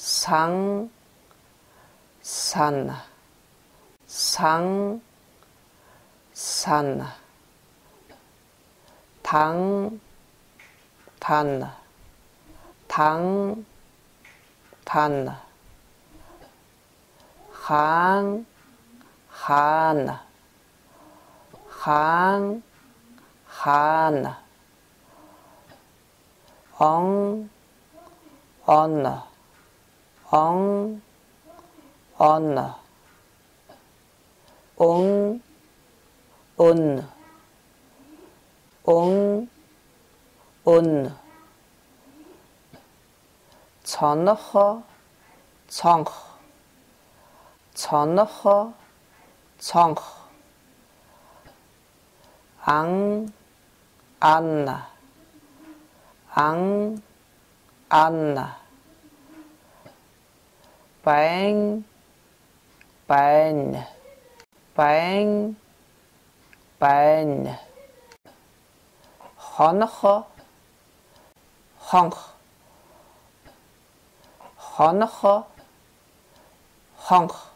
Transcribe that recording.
상, 산, 상, 산, 당, 단, 당, 단, 항, 한, 항, 한, 엉, 언, 엉, 언, 옹, 온, 옹, 온, 전허, 정허, 전허, 정허, 앙, 안, 앙, 안, 뱅, 뱅, 뱅, 뱅, 헌허, 헝허, 헌허, 헝허,